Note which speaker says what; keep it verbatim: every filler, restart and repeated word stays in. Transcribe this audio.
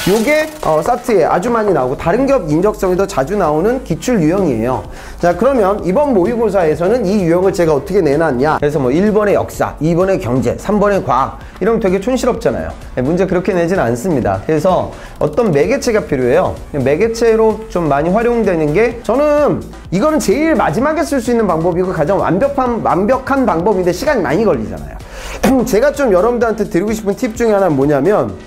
Speaker 1: 요게 어, 사트에 아주 많이 나오고 다른 기업 인적성에도 자주 나오는 기출 유형이에요. 자, 그러면 이번 모의고사에서는 이 유형을 제가 어떻게 내놨냐. 그래서 뭐 일 번의 역사, 이 번의 경제, 삼 번의 과학 이러면 되게 촌스럽잖아요. 문제 그렇게 내지는 않습니다. 그래서 어떤 매개체가 필요해요. 매개체로 좀 많이 활용되는 게, 저는 이거는 제일 마지막에 쓸 수 있는 방법이고 가장 완벽한, 완벽한 방법인데 시간이 많이 걸리잖아요. 제가 좀 여러분들한테 드리고 싶은 팁 중에 하나는 뭐냐면,